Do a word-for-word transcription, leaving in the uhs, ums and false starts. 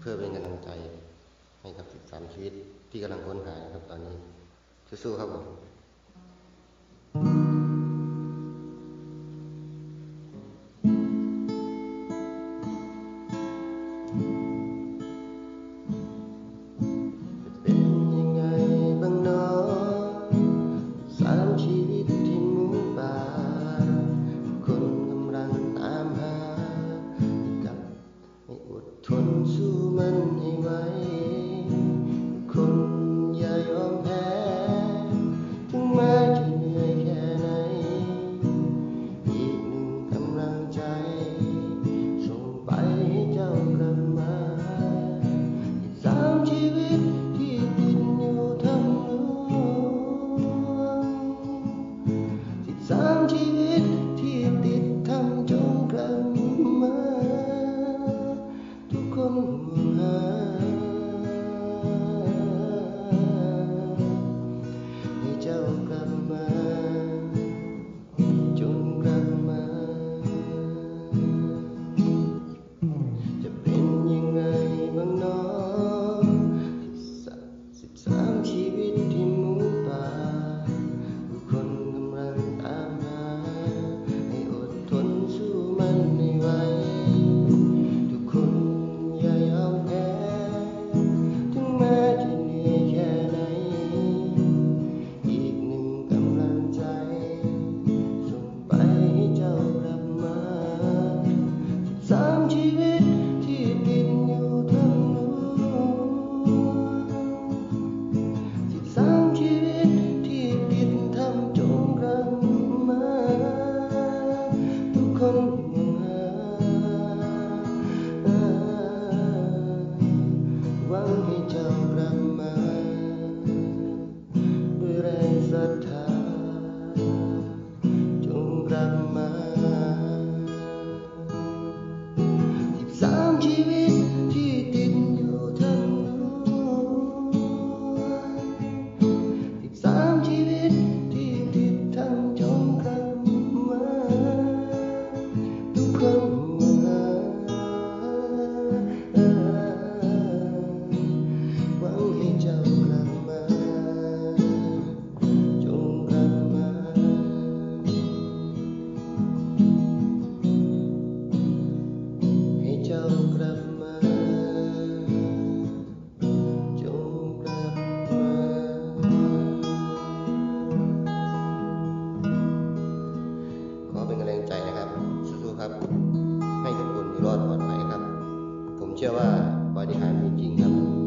เพื่อเป็นกำลังใจให้กับสิบสามชีวิตที่กำลังค้นหาครับตอนนี้สู้ๆครับผมเป็นยังไงบ้างเนาะสามชีวิตที่หมูป่าคนกำลังตามหากับให้อดทนสู้มันให้ไหวคนอย่ายอมแพ้ถึงแม้จะเหนื่อยแค่ไหนอีกหนึ่งกำลังใจส่งไปให้เจ้ากลับมาอีกสามชีวิตที่ติดอยู่ทั้งเมืองสิบสามชีวิตที่ติดทำจงกลับมาทุกคนห่วงหาให้เจ้ากลับมาจงกลับมาจะเป็นยังไงบ้างเนาะสิบสามชีวิตที่หมูป่าทุกคนกำลังตามหาให้อดทนสู้มันให้ไหวทุกคนอย่ายอมแพ้ถึงแม้จะเหนื่อยแค่ไหนอีกหนึ่งกำลังใจส่งไปให้เจ้ากลับมาสิบสามชีวิตที่ติดอยู่ทั้งเมืองสิบสามชีวิตที่ติดทำจงกลับมาทุกคนห่วงหาหวังให้เจ้ากลับมาด้วยแรงศรัทธาจงกลับมาสิบสามชีวิตที่ติดอยู่ทั้งเมืองสิบสามชีวิตที่ติดทำจงกลับมาทุกคนห่วงหาหวังให้เจ้ากลับมาจงกลับมาให้เจ้ากลับมาจงกลับมาขอเป็นกำลังใจนะครับสู้ๆครับให้ทุกคนอยู่รอดปลอดภัยครับผมเชื่อว่าปาฏิหาริย์มีจริงครับ